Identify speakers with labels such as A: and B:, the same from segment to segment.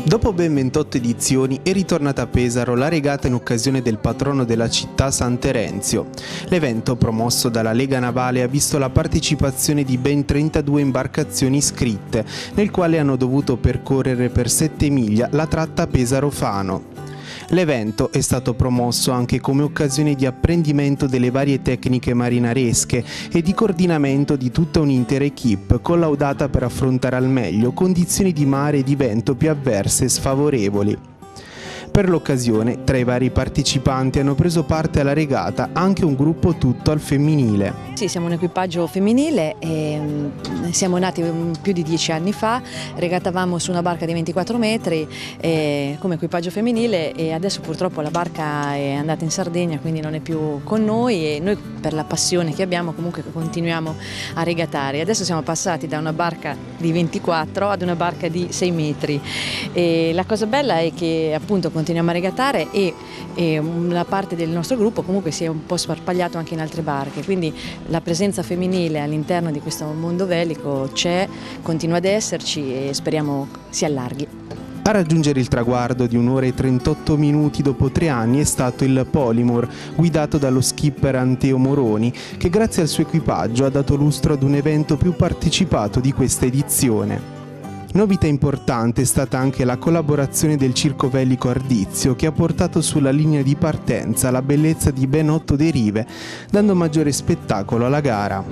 A: Dopo ben 28 edizioni è ritornata a Pesaro la regata in occasione del patrono della città San Terenzio. L'evento, promosso dalla Lega Navale, ha visto la partecipazione di ben 32 imbarcazioni iscritte, nel quale hanno dovuto percorrere per 7 miglia la tratta Pesaro-Fano. L'evento è stato promosso anche come occasione di apprendimento delle varie tecniche marinaresche e di coordinamento di tutta un'intera equipe collaudata per affrontare al meglio condizioni di mare e di vento più avverse e sfavorevoli. Per l'occasione, tra i vari partecipanti hanno preso parte alla regata anche un gruppo tutto al femminile.
B: Sì, siamo un equipaggio femminile e siamo nati più di 10 anni fa, regatavamo su una barca di 24 metri come equipaggio femminile e adesso purtroppo la barca è andata in Sardegna, quindi non è più con noi e noi per la passione che abbiamo comunque continuiamo a regatare. Adesso siamo passati da una barca di 24 ad una barca di 6 metri e la cosa bella è che appunto continuiamo a regatare e una parte del nostro gruppo comunque si è un po' sparpagliato anche in altre barche, quindi la presenza femminile all'interno di questo mondo velico c'è, continua ad esserci e speriamo si allarghi.
A: A raggiungere il traguardo di 1 ora e 38 minuti dopo 3 anni è stato il Polymore, guidato dallo skipper Anteo Moroni, che grazie al suo equipaggio ha dato lustro ad un evento più partecipato di questa edizione. Novità importante è stata anche la collaborazione del Circo Velico Ardizio, che ha portato sulla linea di partenza la bellezza di ben 8 derive, dando maggiore spettacolo alla gara.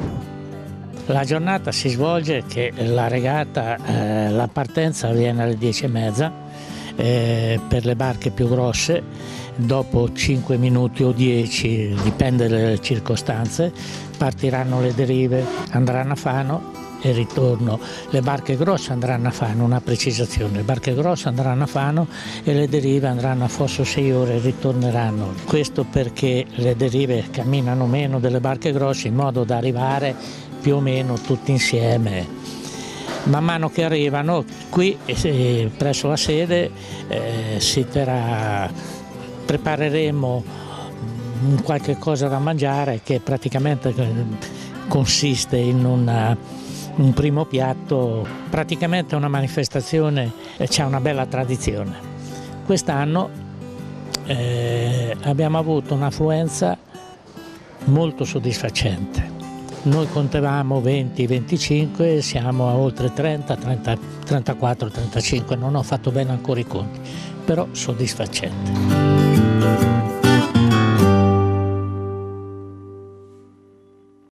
C: La giornata si svolge che la regata, la partenza avviene alle 10:30 per le barche più grosse, dopo 5 minuti o 10, dipende dalle circostanze, partiranno le derive, andranno a Fano e ritorno. Le barche grosse andranno a Fano, una precisazione, le barche grosse andranno a Fano e le derive andranno a Fosso 6 ore e ritorneranno. Questo perché le derive camminano meno delle barche grosse in modo da arrivare più o meno tutti insieme. Man mano che arrivano qui presso la sede prepareremo qualche cosa da mangiare che praticamente consiste in un primo piatto, praticamente una manifestazione, c'è una bella tradizione. Quest'anno abbiamo avuto un'affluenza molto soddisfacente. Noi contavamo 20-25, siamo a oltre 30, 34, 35, non ho fatto bene ancora i conti, però soddisfacente.